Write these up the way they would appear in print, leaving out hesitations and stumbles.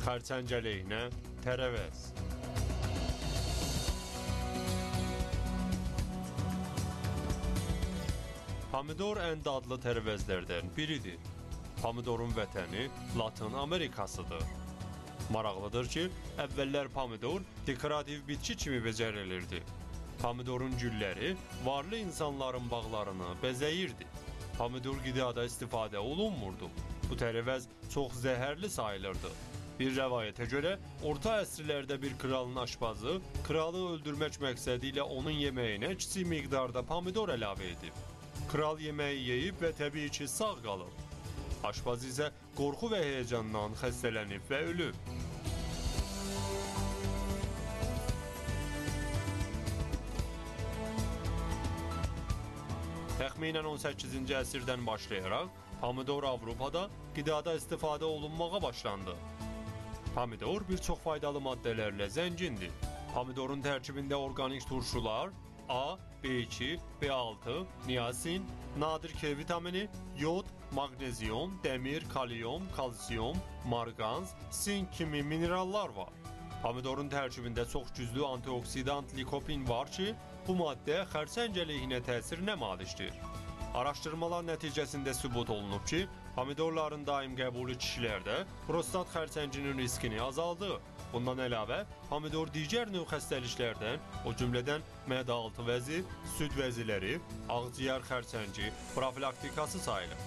Xərçəng əleyhinə tərəvəz. Pomidor ən dadlı tərəvəzlərdən biridir. Pomidorun vətəni Latın Amerikasıdır. Maraqlıdır ki, əvvəllər pomidor dekorativ bitki kimi becərilirdi. Pomidorun gülləri varlı insanların bağlarını bəzəyirdi. Pomidor qidada istifadə olunmurdu. Bu tərəvəz çox zəhərli sayılırdı. Bir rəvayətə görə, orta əsrlərdə bir kralın aşpazı kralı öldürmək məqsədi ilə onun yeməyinə kiçik miqdarda pomidor əlavə edib. Kral yeməyi yeyib və təbii ki, sağ qalıb. Aşpaz isə qorxu və həyəcandan xəstələnib və ölüb. Təxminən 18-ci əsrdən başlayaraq pomidor Avropada qidada istifadə olunmağa başlandı. Pomidor bir çox faydalı maddələrlə zəngindir. Pomidorun tərkibində orqanik turşular, A, B2, B6, niasin, nadir K vitamini, yod, maqnezium, dəmir, kalium, kalsiyum, marqans, sink kimi minerallar var. Pomidorun tərkibində çox güclü antioksidant likopin var ki, bu maddə xərçəng əleyhinə təsirinə malikdir. Araşdırmalar nəticəsində sübut olunub ki, pomidorların daim qəbulu kişilərdə prostat xərçənginin riskini azaldır. Bundan əlavə, pomidor digər növ xəstəliklərdən, o cümlədən mədə-altı vəzi, süd vəziləri, ağciyər xərçəngi profilaktikası sayılır.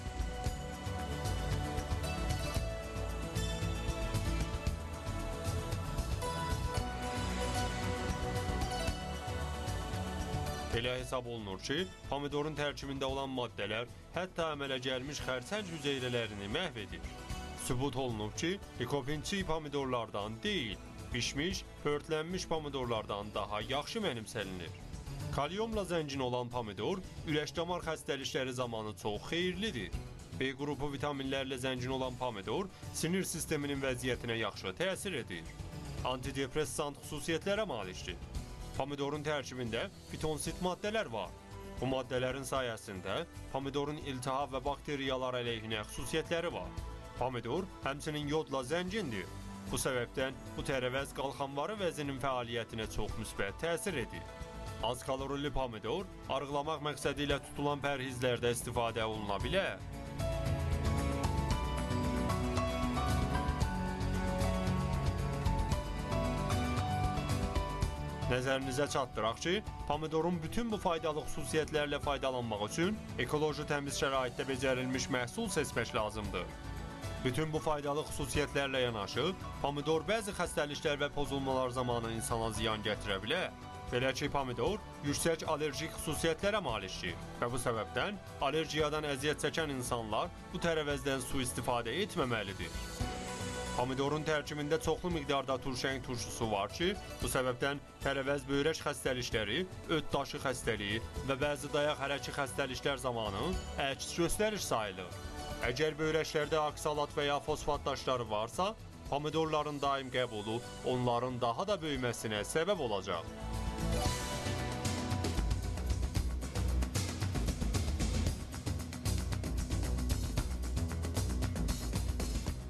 Elə hesab olunur ki, pomidorun tərkibində olan maddələr hətta əmələ gəlmiş xərçəng hüceyrələrini məhv edir. Sübut olunub ki, likopin çiy pomidorlardan deyil, pişmiş, pörtlənmiş pomidorlardan daha yaxşı mənimsəlinir. Kaliumla zəngin olan pomidor ürək-damar xəstəlikləri zamanı çox xeyirlidir. B qrupu vitaminlərlə zəngin olan pomidor sinir sisteminin vəziyyətinə yaxşı təsir edir. Antidepressant xüsusiyyətlərə malikdir. Pomidorun tərkibində fitonsit maddələr var. Bu maddələrin sayəsində pomidorun iltihab və bakteriyalar əleyhinə xüsusiyyətləri var. Pomidor həmçinin yodla zəngindir. Bu səbəbdən bu tərəvəz qalxanvarı vəzinin fəaliyyətinə çox müsbət təsir edir. Az kalorili pomidor arıqlamaq məqsədi ilə tutulan pərhizlərdə istifadə oluna bilər. Nəzərinizə çatdıraq ki, pomidorun bütün bu faydalı xüsusiyyətlərlə faydalanmaq üçün ekoloji təmiz şəraitdə becərilmiş məhsul seçmək lazımdır. Bütün bu faydalı xüsusiyyətlərlə yanaşı, pomidor bəzi xəstəliklər və pozulmalar zamanı insana ziyan gətirə bilər. Belə ki, pomidor yüksək allerjik xüsusiyyətlərə malikdir və bu səbəbdən allergiyadan əziyyət çəkən insanlar bu tərəvəzdən sui-istifadə etməməlidir. Pomidorun tərkibində çoxlu miqdarda turşəng turşusu var ki, bu səbəbdən tərəvəz böyrək xəstəlikləri, öd daşı xəstəliyi və bəzi dayaq hərəki xəstəliklər zamanı əks göstəriş sayılır. Əgər böyrəklərdə oksalat və ya fosfat daşları varsa, pomidorların daim qəbulu onların daha da böyüməsinə səbəb olacaq.